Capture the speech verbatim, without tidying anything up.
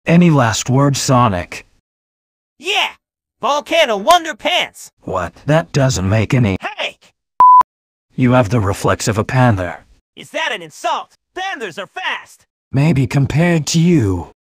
Any last words, Sonic? Yeah! Volcano Wonder Pants! What? That doesn't make any— Hey! You have the reflex of a panther. Is that an insult? Panthers are fast! Maybe compared to you.